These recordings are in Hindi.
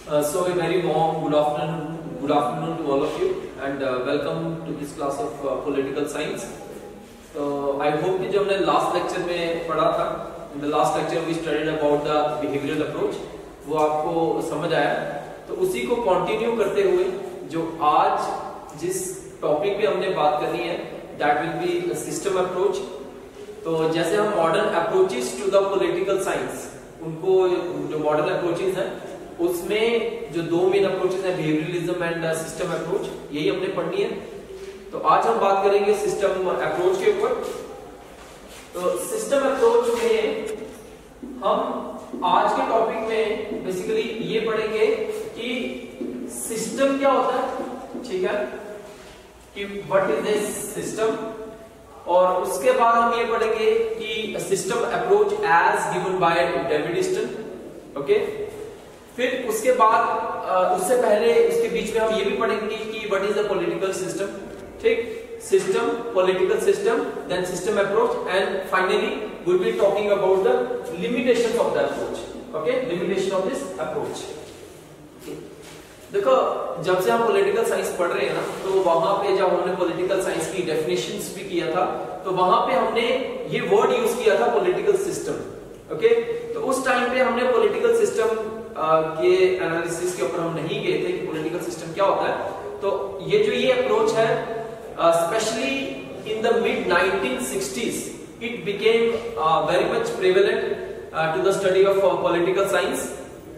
So a very warm good afternoon to all of you, and welcome to this class of political science. So I hope कि जो हमने last lecture में पढ़ा था, in the last lecture we studied about the behavioral approach, वो आपको समझ आया. तो उसी को continue करते हुए जो आज जिस topic पे हमने बात करनी है, that will be a system approach. तो जैसे हम modern approaches to the political science, उनको जो modern approaches हैं उसमें जो दो मेन अप्रोचेस हैं, बिहेवियरलिज्म एंड सिस्टम अप्रोच, यही हमने पढ़नी है. तो आज हम बात करेंगे सिस्टम अप्रोच के ऊपर. तो सिस्टम अप्रोच में हम आज के टॉपिक में बेसिकली ये पढ़ेंगे कि सिस्टम क्या होता है, ठीक है, कि व्हाट इज दिस सिस्टम, और उसके बाद हम ये पढ़ेंगे कि system approach as given by David Easton. Okay, फिर उसके बाद उससे पहले उसके बीच में हम ये भी पढ़ेंगे कि what is the political system. ठीक, system, political system, then system approach, and finally we will be talking about the limitations of the approach. Okay, limitation of this approach. देखो, जब से हम पॉलिटिकल साइंस पढ़ रहे हैं ना, तो वहां पे जब हमने पॉलिटिकल साइंस की डेफिनेशंस भी किया था, तो वहां पे हमने ये वर्ड यूज किया था, पॉलिटिकल सिस्टम. ओके, तो उस टाइम पे हमने पॉलिटिकल सिस्टम के एनालिसिस के ऊपर हम नहीं गए थे कि पॉलिटिकल सिस्टम क्या होता है. तो ये अप्रोच है, specially in the mid 1960s it became very much prevalent to the study of political science.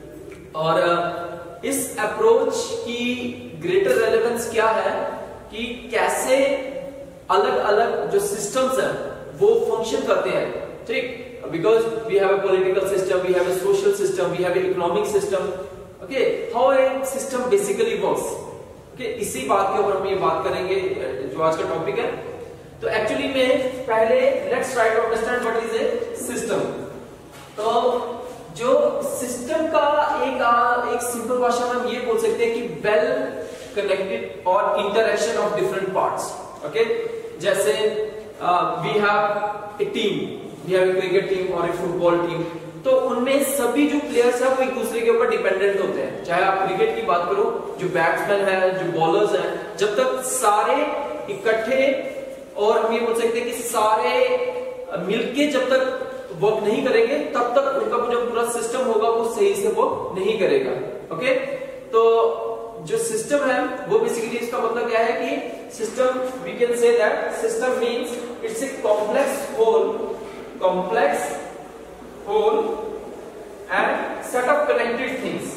और इस अप्रोच की ग्रेटर रेलेवेंस क्या है कि कैसे अलग अलग जो सिस्टम्स हैं वो फंक्शन करते हैं. ठीक, because we have a political system, we have a social system, we have an economic system. Okay, how a system basically works. Okay, इसी बात के ऊपर हम ये बात करेंगे जो आज का टॉपिक है. तो एक्चुअली में पहले let's try to understand what is a system. तो जो सिस्टम का एक सिंपल भाषा में हम ये बोल सकते हैं कि वेल कनेक्टेड और interaction of different parts. Okay, जैसे we have a team, we have a cricket team और एक फुटबॉल टीम. तो उनमें सभी जो प्लेयर्स हैं वो एक दूसरे के ऊपर डिपेंडेंट होते हैं. चाहे आप क्रिकेट की बात करो, जो बैट्समैन है, जो बॉलर्स हैं, जब तक सारे इकट्ठे और हम ये बोल सकते हैं कि सारे मिलके जब तक वर्क नहीं करेंगे, तब तक उनका जो पूरा सिस्टम होगा वो सही से वर्क नहीं करेगा. ओके, तो जो सिस्टम है वो बेसिकली इसका मतलब क्या है कि system, we can say that system means it's a complex whole and set of connected things,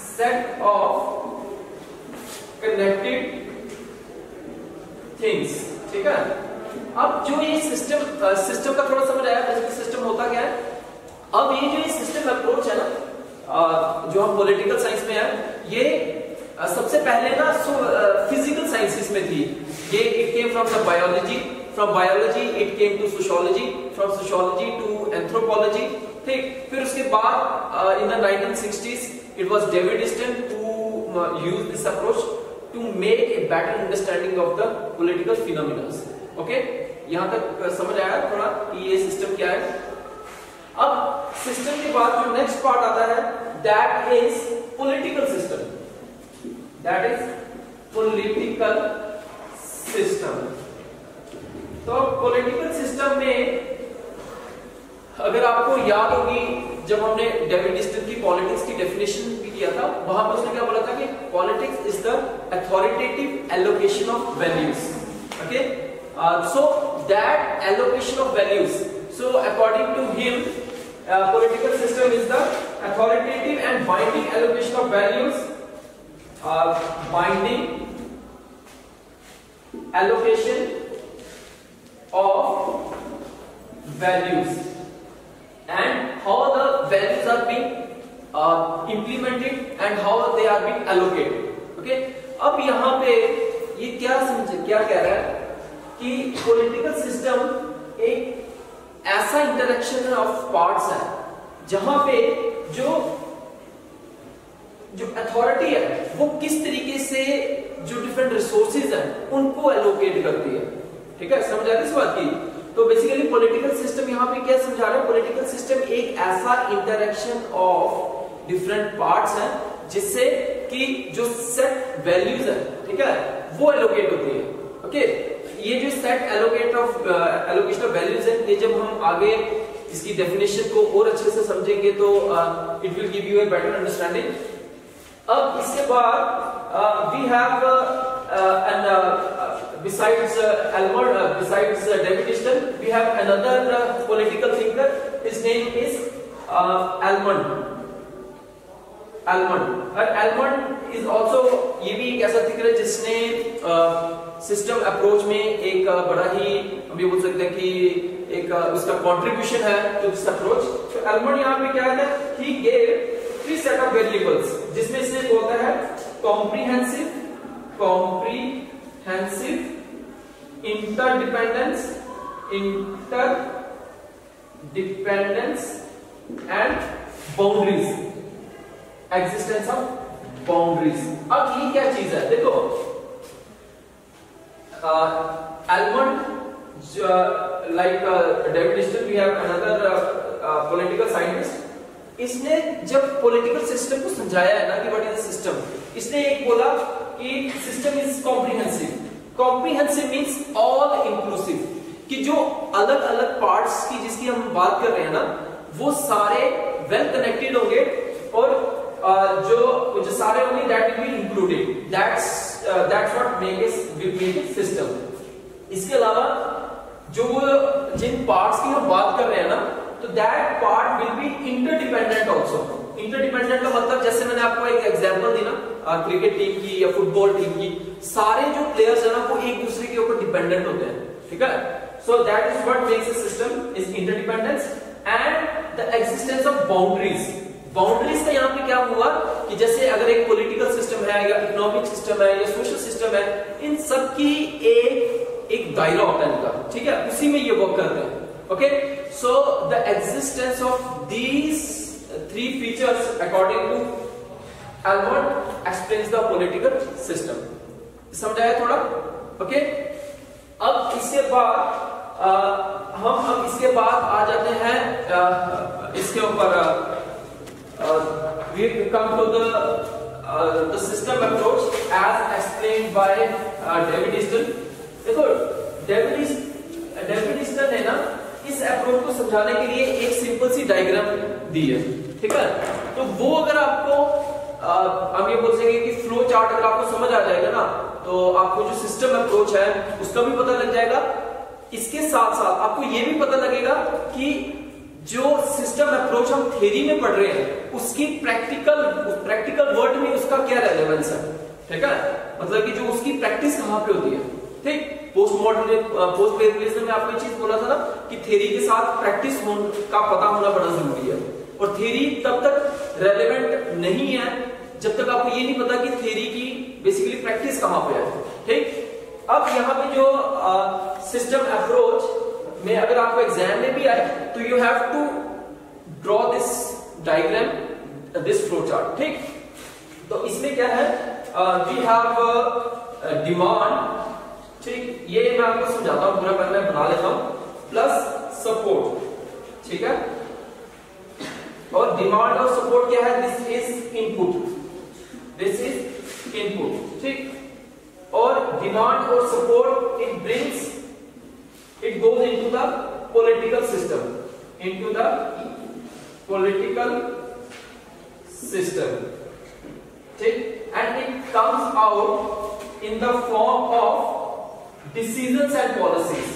ठीक है. अब जो ये सिस्टम का थोड़ा समझ आया कि सिस्टम होता क्या है. अब ये जो सिस्टम अप्रोच है ना, जो हम पॉलिटिकल साइंस में है, ये सबसे पहले ना फिजिकल साइंसेस में थी. ये it came from the biology, from biology it came to sociology, from sociology to anthropology. ठीक, फिर उसके बाद in the 1960s it was David Easton who used this approach to make a better understanding of the political phenomena. Okay, यहाँ तक समझ आया थोड़ा कि ये सिस्टम क्या है. अब सिस्टम के बाद जो नेक्स्ट पार्ट आता है, that is political system. That is political system. तो पॉलिटिकल सिस्टम में अगर आपको याद होगी, जब हमने डेविड ईस्टन की पॉलिटिक्स की डेफिनेशन भी किया था, वहां पर उसने क्या बोला था कि politics is the authoritative allocation of values. Okay, so that allocation of values, so according to him political system is the authoritative and binding allocation of values, binding allocation of values and how the values are being implemented and how they are being allocated. Okay, अब यहाँ पे ये क्या कह रहा है कि पॉलिटिकल सिस्टम एक ऐसा इंटरेक्शन ऑफ पार्ट्स है जहां पे जो अथॉरिटी है वो किस तरीके से जो डिफरेंट रिसोर्सेज हैं उनको एलोकेट करती है. ठीक है, समझ आ रही इस बात की. तो बेसिकली पॉलिटिकल सिस्टम यहाँ पे क्या समझा रहे हैं, पॉलिटिकल सिस्टम एक ऐसा इंटरेक्शन ऑफ डिफरेंट पार्ट्स हैं जिससे कि जो सेट वैल्यूज है, ठीक है, वो एलोकेट होती है। ओके, ये जो सेट एलोकेशन ऑफ वैल्यूज है, ये जब हम आगे इसकी डेफिनेशन को और अच्छे से समझेंगे तो it will give you a better understanding. अब इसके बाद we have besides David Ishton, we have another political thinker. His name is Almond. Almond is also, ये भी एक ऐसा थिंकर है जिसने सिस्टम अप्रोच में एक बड़ा ही, हम ये बोल सकते हैं कि एक उसका कंट्रीब्यूशन है टू दिस अप्रोच। तो एल्मंड यहाँ पे क्या है, he gave 3 set of variables, जिसमें से बोलता है comprehensive, interdependence and boundaries, existence of boundaries। अब ये क्या चीज है, देखो Almond, like David Ishton, we have another political scientist। इसने जब पॉलिटिकल सिस्टम को समझाया है ना कि व्हाट इज द सिस्टम, इसने एक बोला कि system is comprehensive. Comprehensive means all inclusive, कि जो अलग अलग पार्ट्स की जिसकी हम बात कर रहे हैं ना, वो सारे वेल कनेक्टेड होंगे और जो सारे होंगे that will be included. That's what make it system. इसके अलावा जो जिन पार्ट्स की हम बात कर रहे हैं ना, तो that part will be interdependent also. Interdependent का मतलब, जैसे मैंने आपको एक एग्जांपल दी ना क्रिकेट टीम की या फुटबॉल टीम की, सारे जो प्लेयर्स है ना वो एक दूसरे के ऊपर डिपेंडेंट होते हैं, ठीक है। So that is what makes a system is interdependence and the existence of boundaries. Boundaries का यहाँ पे क्या हुआ कि जैसे अगर एक पॉलिटिकल सिस्टम है या इकोनॉमिक सिस्टम है या सोशल सिस्टम है, इन सब की एक दायरा होता है इनका, ठीक है, उसी में ये वर्क करते हैं। Okay, so the existence of these 3 features according to Almond explains the political system। समझाया थोड़ा? ओके, अब इसके बाद हम इसके बाद आ जाते हैं इसके ऊपर, we come to the system approach as explained by David Ishton। देखो डेविड ईस्टन ने ना इस अप्रोच को समझाने के लिए एक सिंपल सी डायग्राम दी है, ठीक है। तो वो अगर आपको हम ये बोल सकेंगे कि फ्लो चार्ट अगर आपको समझ आ जाएगा ना, तो आपको जो सिस्टम अप्रोच है उसका भी पता लग जाएगा। इसके साथ साथ आपको ये भी पता लगेगा कि जो सिस्टम अप्रोच हम थ्योरी में पढ़ रहे हैं उसकी प्रैक्टिकल वर्ल्ड में उसका क्या रेलेवेंस है, ठीक है, मतलब कि जो उसकी प्रैक्टिस कहां पे होती है, ठीक। पोस्ट ग्रेजुएशन में आपको ये चीज बोला था ना कि थ्योरी के साथ प्रैक्टिस का पता होना बड़ा जरूरी है, और थ्योरी तब तक रेलेवेंट नहीं है जब तक आपको ये नहीं पता कि थ्योरी की बेसिकली प्रैक्टिस कहां पे है, ठीक। अब यहाँ पे जो सिस्टम अप्रोच में अगर आपको एग्जाम में भी आए तो you have to draw this diagram, this flow chart, ठीक। तो इसमें क्या है, वी हैव डिमांड, ठीक, ये मैं आपको समझाता हूं पूरा, पहले मैं बना लेता हूं, प्लस सपोर्ट, ठीक है। और डिमांड और सपोर्ट क्या है, दिस इज इनपुट, ठीक। और डिमांड और support it goes into the political system, ठीक, and it comes out in the form of decisions and policies,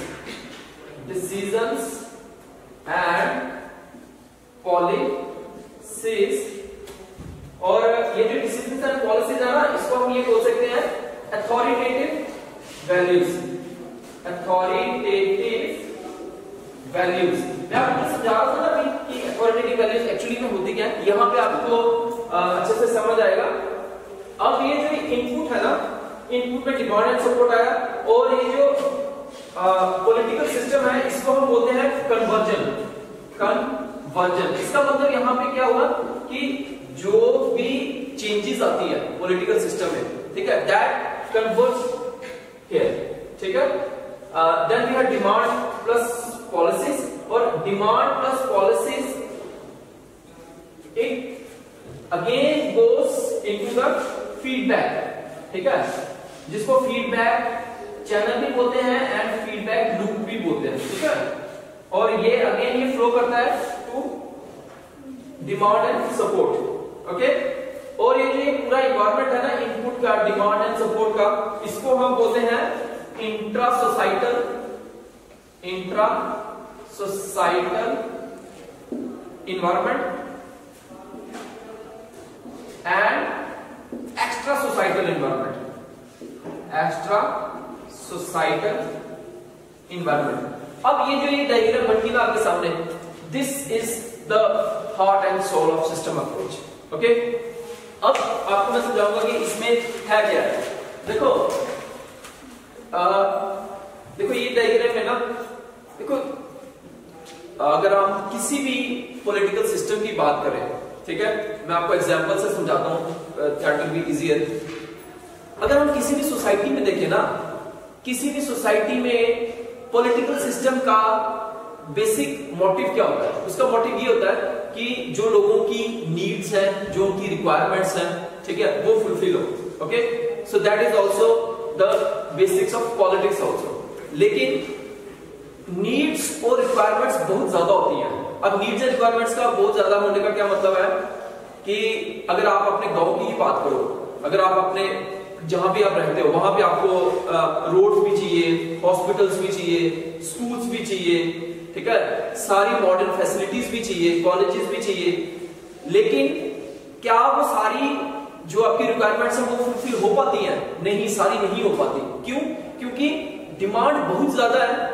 और ये जो decisions and policies है ना, इसको हम ये बोल सकते हैं authoritative values। मैं आपको समझा रहा था ना कि authoritative values एक्चुअली में होती क्या है, यहाँ पे आपको अच्छे से समझ आएगा। अब ये जो इनपुट है ना, इनपुट में डिमांड एंड सपोर्ट आया, और ये जो पॉलिटिकल सिस्टम है इसको हम बोलते हैं कन्वर्जन। इसका मतलब यहाँ पे क्या हुआ कि जो भी चेंजेस आती है पॉलिटिकल सिस्टम में, ठीक है, दैट कन्वर्ज हियर, ठीक है। Then we have demand plus policies, और demand plus policies it again goes into the feedback, ठीक है, जिसको फीडबैक चैनल भी बोलते हैं एंड फीडबैक लूप भी बोलते हैं, ठीक है। और ये अगेन ये फ्लो करता है to demand and support, okay. और ये जो पूरा इन्वायरमेंट है ना इनपुट का, डिमांड एंड सपोर्ट का, इसको हम बोलते हैं intra societal environment and extra societal environment. अब ये जो ये डायग्राम बन गई आपके सामने, this is the heart and soul of system approach, okay. अब आपको मैं समझाऊंगा कि इसमें है क्या है। देखो देखो ये डायग्राम है ना, देखो अगर हम किसी भी पॉलिटिकल सिस्टम की बात करें, ठीक है, मैं आपको एग्जांपल से समझाता हूं, दैट विल बी इजियर। अगर हम किसी भी सोसाइटी में देखें ना, किसी भी सोसाइटी में पॉलिटिकल सिस्टम का बेसिक मोटिव क्या होता है? उसका मोटिव ये होता है कि जो लोगों की नीड्स हैं, जो उनकी रिक्वायरमेंट्स हैं, ठीक है, वो फुलफिल हो, okay. So that is also the basics of politics also. लेकिन नीड्स और रिक्वायरमेंट्स बहुत ज्यादा होती हैं। अब नीड्स एंड रिक्वायरमेंट्स का बहुत ज्यादा होने का क्या मतलब है कि अगर आप अपने गांव की ही बात करो, अगर आप अपने जहां भी आप रहते हो वहां पे आपको रोड्स भी चाहिए, हॉस्पिटल्स भी चाहिए, स्कूल्स भी चाहिए, ठीक है, सारी मॉडर्न फैसिलिटीज भी चाहिए, कॉलेजेस भी चाहिए। लेकिन क्या वो सारी जो आपकी रिक्वायरमेंट्स हैं वो फुलफिल हो पाती हैं? नहीं, सारी नहीं हो पाती। क्यों? क्योंकि डिमांड बहुत ज्यादा है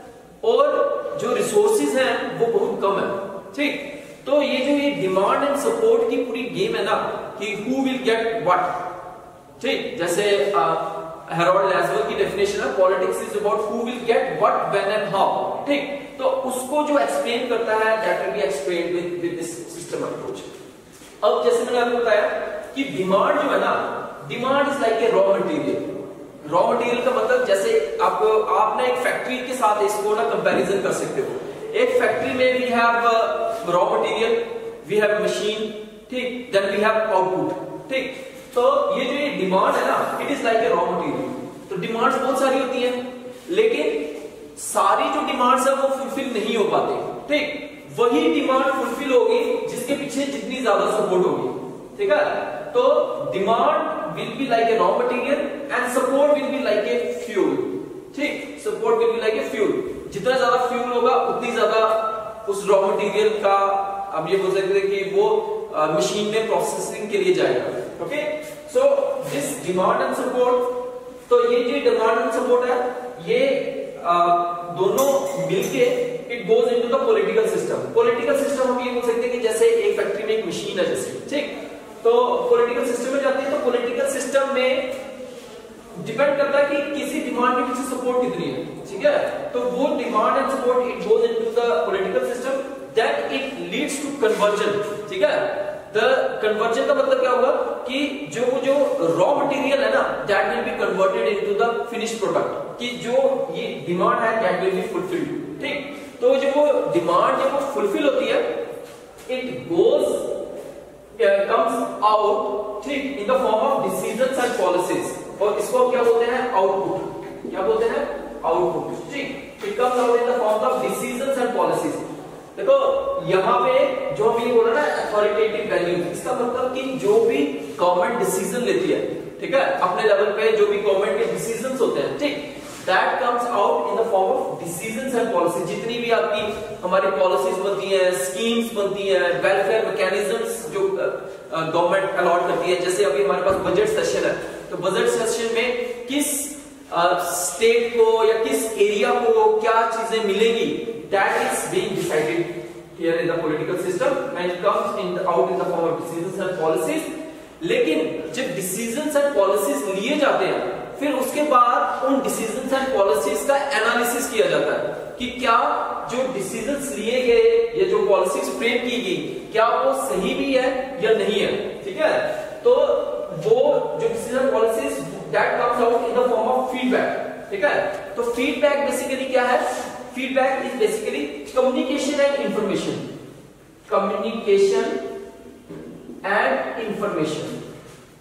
और जो रिसोर्सेज हैं वो बहुत कम है, ठीक। तो ये जो ये डिमांड एंड सपोर्ट की पूरी गेम है ना, कि हु विल गेट व्हाट, ठीक। जैसे हेरोल्ड लैजवेल की डेफिनेशन है, politics is about who will get what, when and how, ठीक। तो उसको जो एक्सप्लेन करता है, that will be explained with this system approach. अब जैसे मैंने आपको बताया कि डिमांड जो है ना, demand is like a raw material. Raw material का मतलब जैसे आपने एक फैक्ट्री के साथ इसको ना कंपैरिजन कर सकते हो। एक फैक्ट्री में we have raw material, we have machine, ठीक, देन वी हैव आउटपुट, ठीक। तो ये जो ये डिमांड है ना, it is like a raw material. तो डिमांड्स बहुत सारी होती हैं, लेकिन सारी जो डिमांड्स है वो फुलफिल नहीं हो पाते, ठीक। वही डिमांड फुलफिल होगी जिसके पीछे जितनी ज्यादा सपोर्ट होगी, ठीक है। तो demand will be like a raw material and support will be like a fuel, ठीक। Support will be like a fuel. जितना ज्यादा फ्यूल होगा उतनी ज्यादा उस रॉ मटेरियल का, अब ये बोल सकते हैं कि वो मशीन में प्रोसेसिंग के लिए जाएगा, okay. So this demand and support, तो ये जो डिमांड एंड सपोर्ट है, ये दोनों मिलके it goes into the political system. Political system हम ये बोल सकते हैं कि जैसे एक फैक्ट्री में एक मशीन है जैसे, ठीक। तो पॉलिटिकल सिस्टम में जाते हैं, तो पॉलिटिकल सिस्टम में डिपेंड करता है कि किसी डिमांड के पीछे सपोर्ट कितनी है, ठीक है। तो वो demand and support it goes into the political system, then it leads to conversion, ठीक है। द कन्वर्जन का मतलब क्या होगा कि जो रॉ मटेरियल है ना, that will be converted into the finished product, कि जो ये डिमांड है दैट विल बी फुलफिल्ड, ठीक। तो जो वो डिमांड जब वो फुलफिल होती है, इट गोज कम्स आउट, ठीक, in the form of decisions and policies, और इसको क्या बोलते हैं? आउटपुट। क्या बोलते हैं? आउटपुट, ठीक। It comes out in the form of decisions and policies. देखो यहाँ पे जो हम ये बोल रहे हैं ना अथॉरिटेटिव वैल्यूज, इसका मतलब कि जो भी गवर्नमेंट डिसीजन लेती है, ठीक है, अपने लेवल पे जो भी गवर्नमेंट के डिसीजंस होते हैं, ठीक, that comes out in the form of decisions and policy. जितनी भी आपकी हमारी पॉलिसीज बनती हैं, स्कीम्स बनती हैं, वेलफेयर मैकेनिज्म्स जो गवर्नमेंट अलॉट करती है, जैसे अभी हमारे पास बजट सेशन है, तो बजट सेशन में किस स्टेट को या किस एरिया को क्या चीजें मिलेगी, that is being decided here in the political system and comes in out in the form of decisions and policies. लेकिन जब डिसीजंस एंड पॉलिसीज लिए जाते हैं, फिर उसके बाद उन डिसीजंस एंड पॉलिसीज का एनालिसिस किया जाता है कि क्या जो डिसीजंस लिए गए या जो पॉलिसीज फ्रेम की गई, क्या वो सही भी है या नहीं है, ठीक है। तो वो जो decision policies that comes out in the form of feedback, ठीक है। तो फीडबैक बेसिकली क्या है? Feedback is basically communication and information, communication and information,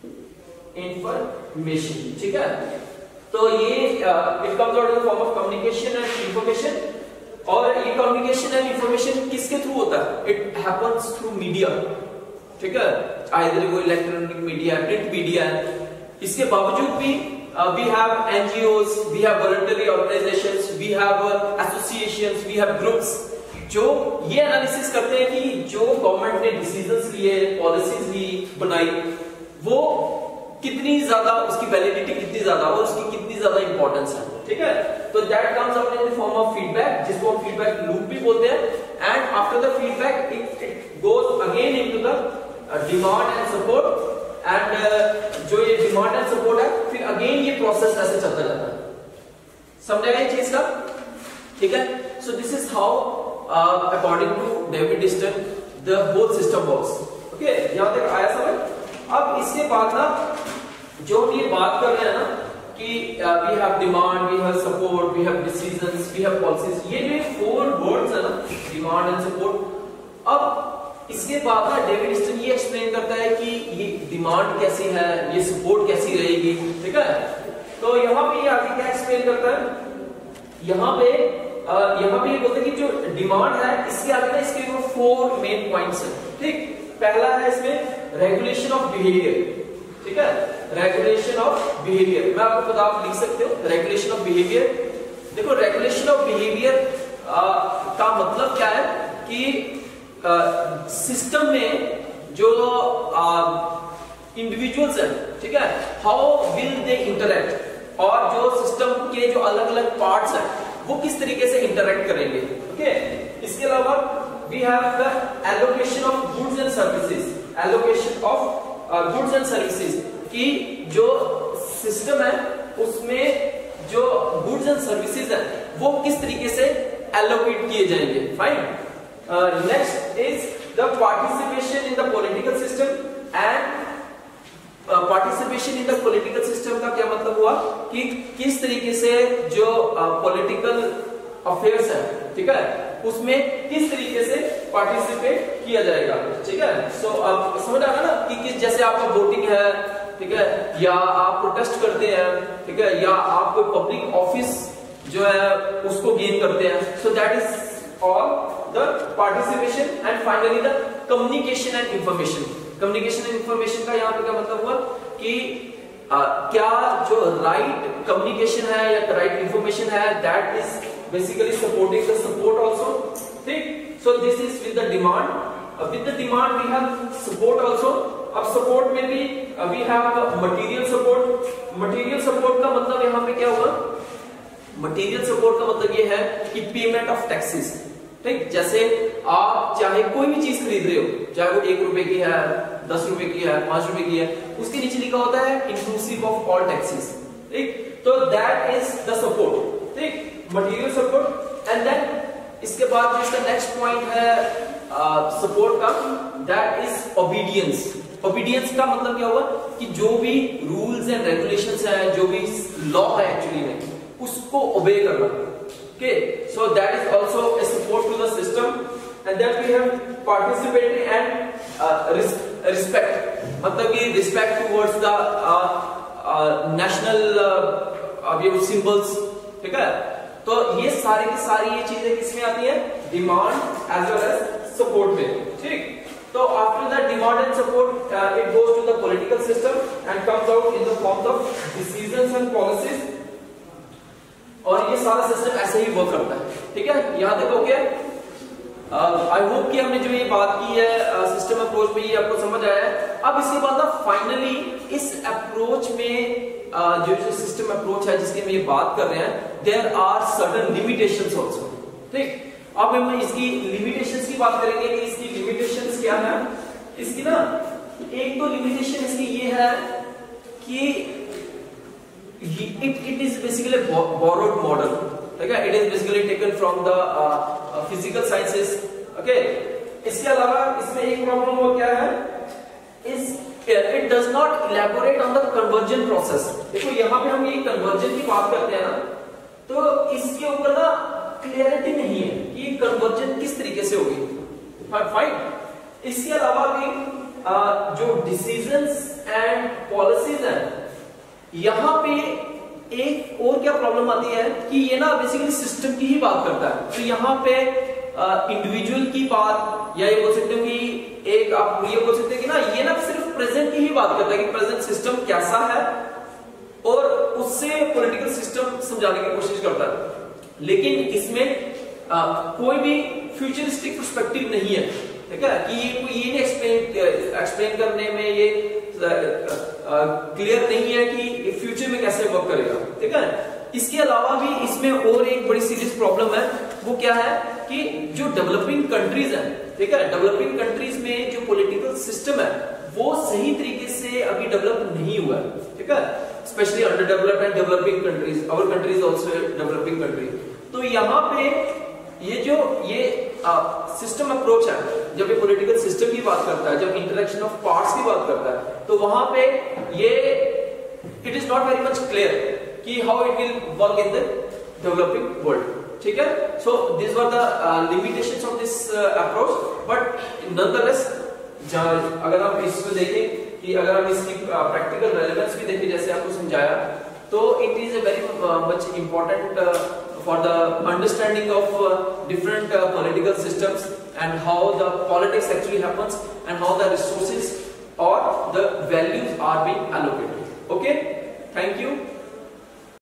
information, ठीक है। तो ये it comes out in the form of communication and information. और ये कम्युनिकेशन एंड इंफॉर्मेशन किसके थ्रू होता है? इट हैपेंस थ्रू मीडिया, ठीक है। आइदर वो इलेक्ट्रॉनिक मीडिया, प्रिंट मीडिया है। इसके बावजूद भी we have NGOs, we have voluntary organizations, we have associations, we have groups जो ये एनालिसिस करते हैं कि जो गवर्नमेंट ने डिसीजंस लिए, पॉलिसीज ली, बनाई, वो कितनी ज्यादा, उसकी वैलिडिटी कितनी ज्यादा और उसकी कितनी ज्यादा इंपॉर्टेंस है, ठीक है। तो that comes out in the form of feedback, जिसको हम फीडबैक लूप भी बोलते हैं। And after the feedback it goes again into the demand and support. And जो ये डिमांड एंड सपोर्ट है, फिर अगेन ये प्रोसेस ऐसे चलता जाता है। समझ आया चीज का, ठीक है। So this is how according to David Easton the whole system works. Okay, यहां तक आया समझ। अब इसके बाद ना जो हम ये बात कर रहे हैं ना कि we have demand, we have support, we have decisions, we have policies, ये जो 4 वर्ड्स है ना, डिमांड एंड सपोर्ट। अब इसके बाद ना डेविड डिस्टन ये एक्सप्लेन करता है कि ये डिमांड कैसी है, ये सपोर्ट कैसी रहेगी, ठीक है। तो यहाँ पे ये आगे क्या एक्सप्लेन करता है, यहाँ पे ये बोलते हैं कि जो डिमांड है, इसके आगे ना इसके 4 मेन पॉइंट्स हैं, ठीक। पहला है इसमें रेगुलेशन ऑफ बिहेवियर, ठीक है। रेगुलेशन ऑफ बिहेवियर मैं आपको बता, आप लिख सकते हो रेगुलेशन ऑफ बिहेवियर। देखो, रेगुलेशन ऑफ बिहेवियर का मतलब क्या है कि सिस्टम में जो इंडिविजुअल्स हैं, ठीक है, हाउ विल दे इंटरैक्ट, और जो सिस्टम के जो अलग अलग पार्ट्स हैं वो किस तरीके से इंटरैक्ट करेंगे, ओके। इसके अलावा we have the allocation of goods and services, allocation of goods and services, कि जो सिस्टम है उसमें जो गुड्स एंड सर्विसेज है वो किस तरीके से एलोकेट किए जाएंगे, fine. Next is the participation in the political system, and participation in the political system का क्या मतलब हुआ कि किस तरीके से जो political affairs है, ठीक है, उसमें किस तरीके से पार्टिसिपेट किया जाएगा, ठीक है। सो अब समझ आ रहा ना कि जैसे आपका वोटिंग है, ठीक है, या आप प्रोटेस्ट करते हैं, ठीक है, या आप कोई पब्लिक ऑफिस जो है उसको गेन करते हैं। So that is all the participation, and finally the communication and information। communication and information का यहाँ पे क्या मतलब हुआ कि क्या जो right communication है या right information है, that is basically supporting the support also, ठीक। so this is with the demand। with the demand we have support also। अब support में भी we have material support। material support का मतलब यहाँ पे क्या हुआ, material support का मतलब ये है कि payment of taxes, ठीक। जैसे आप चाहे कोई भी चीज खरीद रहे हो, चाहे वो 1 रुपए की है, 10 रुपए की है, 5 रुपए की है, उसके नीचे लिखा होता है इंक्लूसिव ऑफ ऑल टैक्सेस, ठीक। तो दैट इज द सपोर्ट, ठीक, मटेरियल सपोर्ट। एंड देन इसके बाद जिसका नेक्स्ट पॉइंट है सपोर्ट का, दैट इज ओबीडियंस। ओबीडियंस का मतलब क्या हुआ कि जो भी रूल्स एंड रेगुलेशंस है, जो भी लॉ है एक्चुअली में, उसको ओबे करना, okay। so that is also a support to the system। and then we have participatory and respect, मतलब कि respect towards the national symbols, ठीक है। तो ये सारी की सारी ये चीजें किसमें आती है, demand as well as support में, ठीक। तो after that demand and support it goes to the political system and comes out in the form of decisions and policies। और ये सारा सिस्टम ऐसे ही वर्क करता है, ठीक है। यहां तक हो गया। आई होप कि हमने जो ये बात की है सिस्टम अप्रोच में, ये आपको समझ आया है। अब इसके बाद ना फाइनली इस अप्रोच में जो सिस्टम अप्रोच है जिसकी हम ये बात कर रहे हैं, there are certain limitations also, ठीक। अब हम इसकी लिमिटेशंस की बात करेंगे कि इसकी लिमिटेशंस क्या है। इसकी ना एक तो लिमिटेशन इसकी ये है कि it is basically a borrowed model, okay। it is basically taken from the physical sciences, okay। इसके अलावा इसमें एक प्रॉब्लम वो क्या है, it does not elaborate on the conversion process। देखो यहाँ पे हम ये कन्वर्जन की बात करते हैं ना, तो इसके ऊपर ना क्लियरिटी नहीं है कि कन्वर्जन किस तरीके से होगी, फाइन। इसके अलावा भी जो डिसीजंस एंड पॉलिसीज हैं, यहाँ पे एक और क्या प्रॉब्लम आती है कि ये ना बेसिकली सिस्टम की ही बात करता है। तो यहाँ पे इंडिविजुअल की बात, या ये बोल सकते हो कि एक आप ये बोल सकते हैं कि ना ये ना सिर्फ प्रेजेंट की ही बात करता है कि प्रेजेंट सिस्टम कैसा है, और उससे पॉलिटिकल सिस्टम समझाने की कोशिश करता है। लेकिन इसमें कोई भी फ्यूचरिस्टिक पर्सपेक्टिव नहीं है, ठीक है, कि ये नहीं एक्सप्लेन करने में ये क्लियर नहीं है कि फ्यूचर में कैसे वर्क करेगा, ठीक है। इसके अलावा भी इसमें और एक बड़ी सीरियस प्रॉब्लम है, वो क्या है कि जो डेवलपिंग कंट्रीज है, ठीक है, डेवलपिंग कंट्रीज में जो पॉलिटिकल सिस्टम है वो सही तरीके से अभी डेवलप नहीं हुआ है, ठीक है, specially under developed and developing countries, our countries also developing country. तो यहाँ पे ये सिस्टम अप्रोच है, जब ये पॉलिटिकल सिस्टम की बात करता है, जब इंटरेक्शन ऑफ पार्ट्स की बात करता है, तो वहां पे ये it is not very much clear कि how it will work in the developing world, ठीक है। So this were the limitations of this approach, but nonetheless अगर हम इसको देखें कि अगर हम इसकी प्रैक्टिकल रेलेवेंस भी देखें, जैसे आपको समझाया, तो it is a very much important for the understanding of different political systems and how the politics actually happens and how the resources or the values are being allocated. Okay, thank you.